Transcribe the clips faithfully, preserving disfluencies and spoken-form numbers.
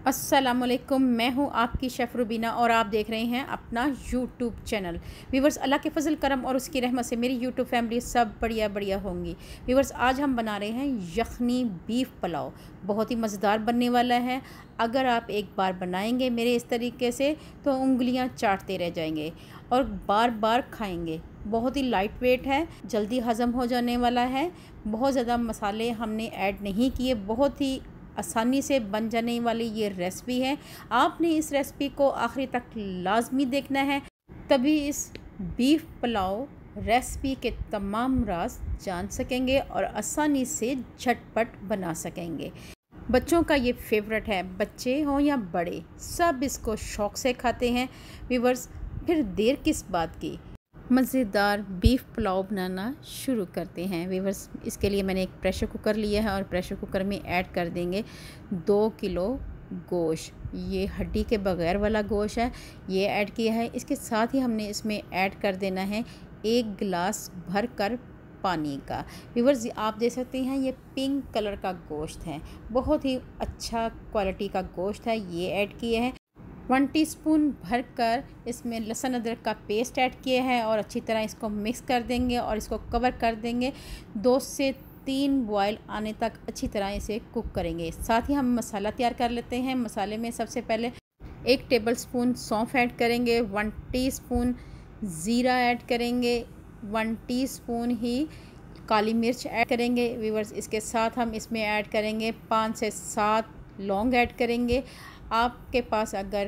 अस्सलामुअलैकुम, मैं हूं आपकी शेफ़ रुबीना और आप देख रहे हैं अपना यूट्यूब चैनल। व्यूवर्स, अल्लाह के फजल करम और उसकी रहमत से मेरी यूट्यूब फैमिली सब बढ़िया बढ़िया होंगी। व्यूवर्स, आज हम बना रहे हैं यखनी बीफ पुलाव। बहुत ही मज़ेदार बनने वाला है। अगर आप एक बार बनाएंगे मेरे इस तरीके से तो उंगलियां चाटते रह जाएंगे और बार बार खाएंगे। बहुत ही लाइट वेट है, जल्दी हज़म हो जाने वाला है। बहुत ज़्यादा मसाले हमने ऐड नहीं किए, बहुत ही आसानी से बन जाने वाली ये रेसिपी है। आपने इस रेसिपी को आखिरी तक लाजमी देखना है, तभी इस बीफ पुलाव रेसिपी के तमाम राज जान सकेंगे और आसानी से झटपट बना सकेंगे। बच्चों का ये फेवरेट है, बच्चे हों या बड़े सब इसको शौक़ से खाते हैं। व्यूअर्स, फिर देर किस बात की, मज़ेदार बीफ पुलाव बनाना शुरू करते हैं। व्यूअर्स, इसके लिए मैंने एक प्रेशर कुकर लिया है और प्रेशर कुकर में ऐड कर देंगे दो किलो गोश्त। ये हड्डी के बगैर वाला गोश्त है, ये ऐड किया है। इसके साथ ही हमने इसमें ऐड कर देना है एक गिलास भर कर पानी का। व्यूअर्स, आप देख सकते हैं ये पिंक कलर का गोश्त है, बहुत ही अच्छा क्वालिटी का गोश्त है। ये ऐड किया है वन टीस्पून भरकर इसमें लहसुन अदरक का पेस्ट ऐड किया है और अच्छी तरह इसको मिक्स कर देंगे और इसको कवर कर देंगे। दो से तीन बॉयल आने तक अच्छी तरह इसे कुक करेंगे। साथ ही हम मसाला तैयार कर लेते हैं। मसाले में सबसे पहले एक टेबलस्पून सौंफ ऐड करेंगे, वन टीस्पून ज़ीरा ऐड करेंगे, वन टीस्पून ही काली मिर्च ऐड करेंगे। व्यूअर्स, इसके साथ हम इसमें ऐड करेंगे पाँच से सात लौंग ऐड करेंगे। आपके पास अगर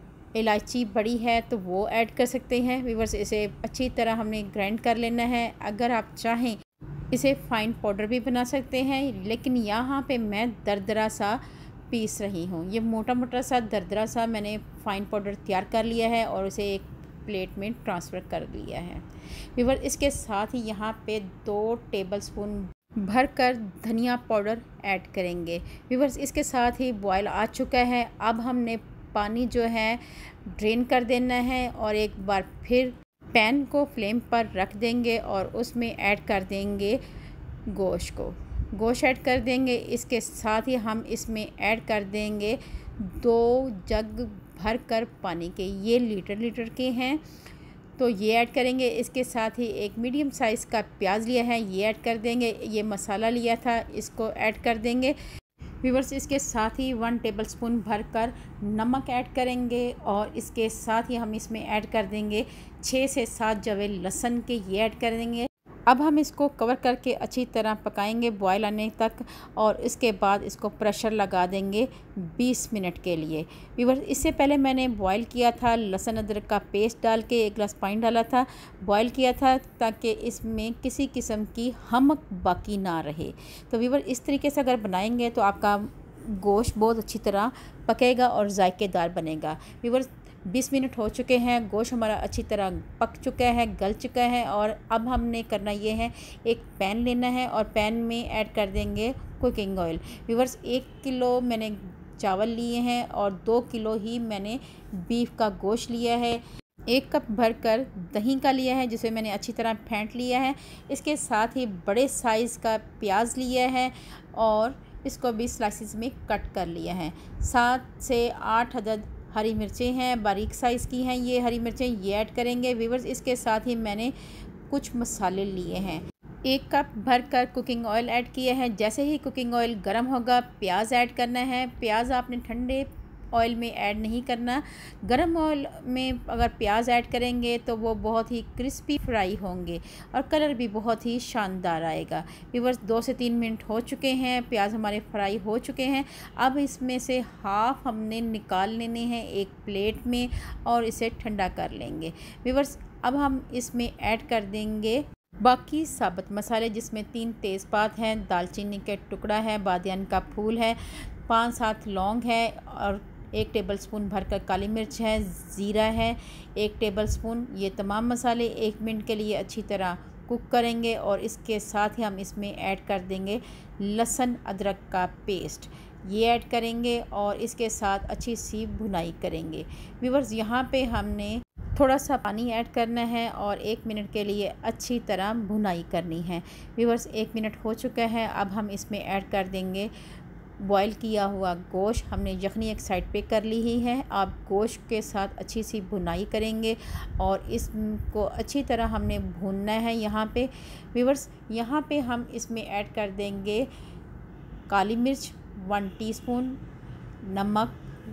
इलायची बड़ी है तो वो ऐड कर सकते हैं। व्यूअर्स, इसे अच्छी तरह हमने ग्राइंड कर लेना है। अगर आप चाहें इसे फाइन पाउडर भी बना सकते हैं, लेकिन यहाँ पे मैं दरदरा सा पीस रही हूँ। ये मोटा मोटा सा दरदरा सा मैंने फाइन पाउडर तैयार कर लिया है और इसे एक प्लेट में ट्रांसफ़र कर लिया है। व्यूअर्स, इसके साथ ही यहाँ पे दो टेबलस्पून भरकर धनिया पाउडर ऐड करेंगे। व्यूअर्स, इसके साथ ही बॉयल आ चुका है। अब हमने पानी जो है ड्रेन कर देना है और एक बार फिर पैन को फ्लेम पर रख देंगे और उसमें ऐड कर देंगे गोश्त को गोश्त ऐड कर देंगे। इसके साथ ही हम इसमें ऐड कर देंगे दो जग भरकर पानी के, ये लीटर लीटर के हैं तो ये ऐड करेंगे। इसके साथ ही एक मीडियम साइज़ का प्याज लिया है, ये ऐड कर देंगे। ये मसाला लिया था, इसको ऐड कर देंगे। व्यूअर्स, इसके साथ ही वन टेबलस्पून भरकर नमक ऐड करेंगे और इसके साथ ही हम इसमें ऐड कर देंगे छः से सात जवे लहसुन के, ये ऐड कर देंगे। अब हम इसको कवर करके अच्छी तरह पकाएंगे बॉयल आने तक और इसके बाद इसको प्रेशर लगा देंगे बीस मिनट के लिए। व्यूअर्स, इससे पहले मैंने बॉयल किया था, लहसुन अदरक का पेस्ट डाल के एक गिलास पानी डाला था, बॉयल किया था ताकि इसमें किसी किस्म की हमक बाकी ना रहे। तो व्यूअर्स, इस तरीके से अगर बनाएंगे तो आपका गोश्त बहुत अच्छी तरह पकेगा और जायकेदार बनेगा। व्यूअर्स, बीस मिनट हो चुके हैं, गोश्त हमारा अच्छी तरह पक चुका है, गल चुका है और अब हमने करना ये है, एक पैन लेना है और पैन में ऐड कर देंगे कुकिंग ऑयल। व्यूअर्स, एक किलो मैंने चावल लिए हैं और दो किलो ही मैंने बीफ का गोश्त लिया है। एक कप भरकर दही का लिया है जिसे मैंने अच्छी तरह फेंट लिया है। इसके साथ ही बड़े साइज़ का प्याज लिया है और इसको भी स्लाइसिस में कट कर लिया है। सात से आठ अदद हरी मिर्चें हैं, बारीक साइज़ की हैं ये हरी मिर्चें, ये ऐड करेंगे। व्यूअर्स, इसके साथ ही मैंने कुछ मसाले लिए हैं। एक कप भरकर कुकिंग ऑयल ऐड किया है। जैसे ही कुकिंग ऑयल गर्म होगा प्याज ऐड करना है। प्याज आपने ठंडे ऑयल में ऐड नहीं करना, गर्म ऑयल में अगर प्याज ऐड करेंगे तो वो बहुत ही क्रिस्पी फ्राई होंगे और कलर भी बहुत ही शानदार आएगा। व्यूअर्स, दो से तीन मिनट हो चुके हैं, प्याज हमारे फ्राई हो चुके हैं। अब इसमें से हाफ़ हमने निकाल लेने हैं एक प्लेट में और इसे ठंडा कर लेंगे। व्यूअर्स, अब हम इसमें ऐड कर देंगे बाकी साबुत मसाले, जिसमें तीन तेज़पात हैं, दालचीनी के टुकड़ा है, बादियान का फूल है, पाँच सात लौंग है और एक टेबलस्पून भरकर काली मिर्च है, ज़ीरा है एक टेबलस्पून। ये तमाम मसाले एक मिनट के लिए अच्छी तरह कुक करेंगे और इसके साथ ही हम इसमें ऐड कर देंगे लहसुन अदरक का पेस्ट, ये ऐड करेंगे और इसके साथ अच्छी सी भुनाई करेंगे। व्यूअर्स, यहाँ पे हमने थोड़ा सा पानी ऐड करना है और एक मिनट के लिए अच्छी तरह भुनाई करनी है। व्यूअर्स, एक मिनट हो चुका है। अब हम इसमें ऐड कर देंगे बॉईल किया हुआ गोश्त हमने यखनी एक साइड पे कर ली ही है। आप गोश्त के साथ अच्छी सी भुनाई करेंगे और इसको अच्छी तरह हमने भूनना है। यहाँ पे व्यूअर्स, यहाँ पे हम इसमें ऐड कर देंगे काली मिर्च वन टीस्पून, नमक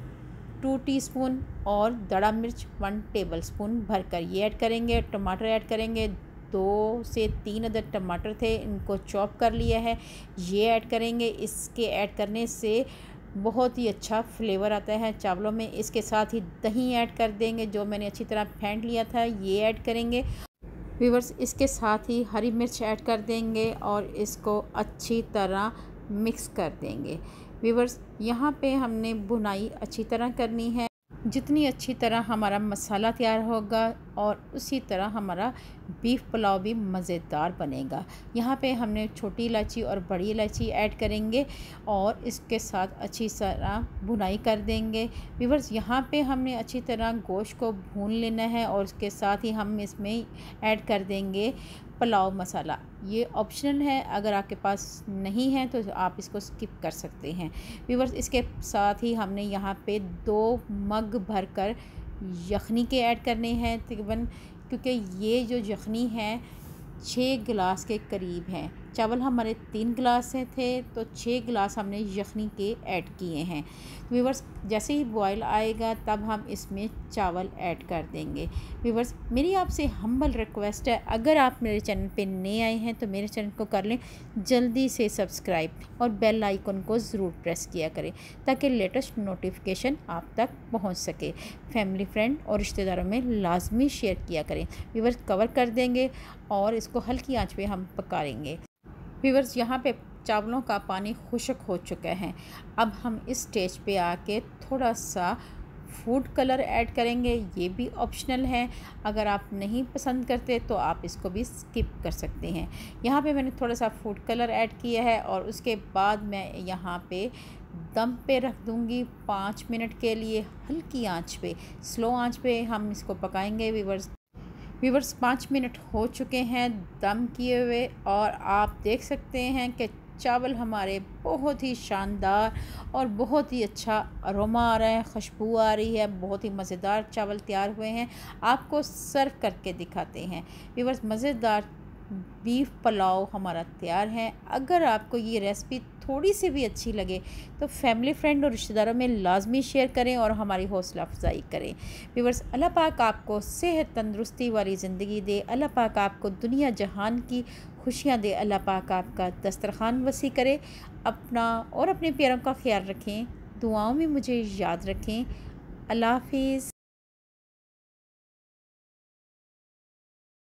टू टीस्पून और दड़ा मिर्च वन टेबलस्पून भरकर ये ऐड करेंगे। टमाटर ऐड करेंगे, दो से तीन अदर टमाटर थे, इनको चॉप कर लिया है, ये ऐड करेंगे। इसके ऐड करने से बहुत ही अच्छा फ्लेवर आता है चावलों में। इसके साथ ही दही ऐड कर देंगे जो मैंने अच्छी तरह फेंट लिया था, ये ऐड करेंगे व्यूअर्स। इसके साथ ही हरी मिर्च ऐड कर देंगे और इसको अच्छी तरह मिक्स कर देंगे व्यूअर्स। यहाँ पे हमने भुनाई अच्छी तरह करनी है, जितनी अच्छी तरह हमारा मसाला तैयार होगा और उसी तरह हमारा बीफ पुलाव भी मज़ेदार बनेगा। यहाँ पे हमने छोटी इलायची और बड़ी इलायची ऐड करेंगे और इसके साथ अच्छी तरह भुनाई कर देंगे व्यूअर्स। यहाँ पे हमने अच्छी तरह गोश्त को भून लेना है और उसके साथ ही हम इसमें ऐड कर देंगे पुलाव मसाला। ये ऑप्शनल है, अगर आपके पास नहीं है तो आप इसको स्किप कर सकते हैं व्यूअर्स। इसके साथ ही हमने यहाँ पे दो मग भरकर यखनी के ऐड करने हैं तकरीबन, क्योंकि ये जो यखनी है छः गिलास के करीब हैं। चावल हमारे तीन गिलास से थे तो छः गिलास हमने यखनी के ऐड किए हैं व्यूअर्स। जैसे ही बॉयल आएगा तब हम इसमें चावल ऐड कर देंगे व्यूअर्स। मेरी आपसे हम्बल रिक्वेस्ट है, अगर आप मेरे चैनल पे नए आए हैं तो मेरे चैनल को कर लें जल्दी से सब्सक्राइब और बेल आइकन को ज़रूर प्रेस किया करें ताकि लेटेस्ट नोटिफिकेशन आप तक पहुंच सके। फैमिली, फ्रेंड और रिश्तेदारों में लाजमी शेयर किया करें व्यूअर्स। कवर कर देंगे और इसको हल्की आंच पे हम पकाएंगे व्यूअर्स। यहाँ पे चावलों का पानी खुश्क हो चुका है। अब हम इस स्टेज पे आके थोड़ा सा फूड कलर ऐड करेंगे, ये भी ऑप्शनल है, अगर आप नहीं पसंद करते तो आप इसको भी स्किप कर सकते हैं। यहाँ पे मैंने थोड़ा सा फूड कलर ऐड किया है और उसके बाद मैं यहाँ पे दम पे रख दूँगी पाँच मिनट के लिए हल्की आंच पे, स्लो आंच पे हम इसको पकाएंगे व्यूअर्स। व्यूअर्स पाँच मिनट हो चुके हैं दम किए हुए और आप देख सकते हैं कि चावल हमारे बहुत ही शानदार और बहुत ही अच्छा अरोमा आ रहा है, खुशबू आ रही है, बहुत ही मज़ेदार चावल तैयार हुए हैं। आपको सर्व करके दिखाते हैं व्यूअर्स। मज़ेदार बीफ पुलाव हमारा तैयार है। अगर आपको ये रेसिपी थोड़ी सी भी अच्छी लगे तो फैमिली, फ्रेंड और रिश्तेदारों में लाजमी शेयर करें और हमारी हौसला अफजाई करें व्यूअर्स। अल्लाह पाक आपको सेहत तंदुरुस्ती वाली ज़िंदगी दे, अल्लाह पाक आपको दुनिया जहान की खुशियाँ दे, अल्लाह पाक आपका दस्तरखान वसी करे। अपना और अपने प्यारों का ख्याल रखें, दुआओं में मुझे याद रखें। अल्लाह हाफिज़।